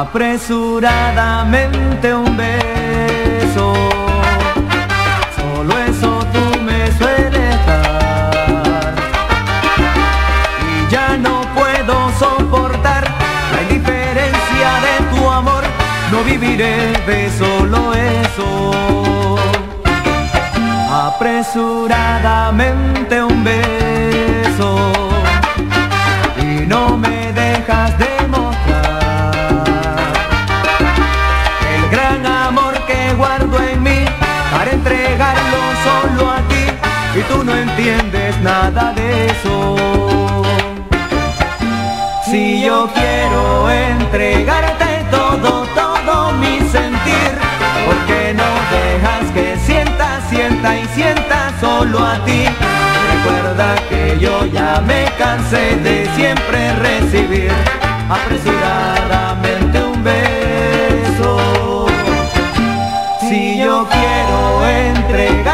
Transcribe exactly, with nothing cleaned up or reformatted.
apresuradamente un beso. Solo eso tú me sueles dar y ya no puedo soportar la indiferencia de tu amor. No viviré de solo eso. Apresuradamente un beso y no me dejas demostrar el gran amor que guardo en mí para entregarlo solo a ti, y tú no entiendes nada de eso. Si yo quiero entregarte todo, todo mi sentir, ¿por qué no dejas que sienta, sienta y sienta solo a ti? Recuerda que yo ya me cansé de siempre recibir apresuradamente un beso. Si yo quiero entregar